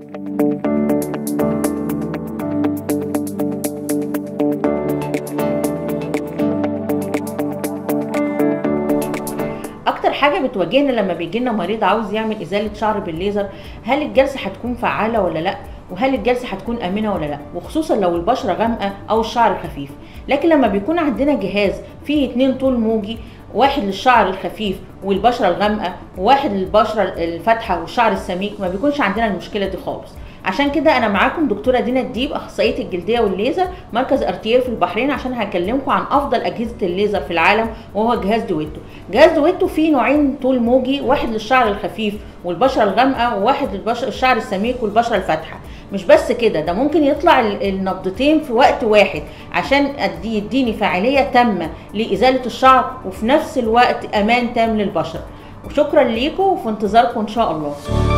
اكتر حاجه بتواجهنا لما بيجيلنا مريض عاوز يعمل ازاله شعر بالليزر، هل الجلسه هتكون فعاله ولا لا، وهل الجلسه هتكون امنه ولا لا، وخصوصا لو البشره غامقه او الشعر خفيف. لكن لما بيكون عندنا جهاز فيه 2 طول موجي، واحد للشعر الخفيف والبشره الغامقه، وواحد للبشره الفاتحه والشعر السميك، ما بيكونش عندنا المشكله دي خالص. عشان كده انا معاكم دكتوره دينا الديب، اخصائيه الجلديه والليزر، مركز ارتيير في البحرين، عشان هكلمكم عن افضل اجهزه الليزر في العالم، وهو جهاز دويتو. جهاز دويتو فيه نوعين طول موجي، واحد للشعر الخفيف والبشره الغامقه، وواحد للشعر السميك والبشره الفاتحه. مش بس كده، ده ممكن يطلع النبضتين في وقت واحد عشان يديني فاعليه تامه لازاله الشعر، وفي نفس الوقت امان تام للبشره. وشكرا ليكم، وفي انتظاركم ان شاء الله.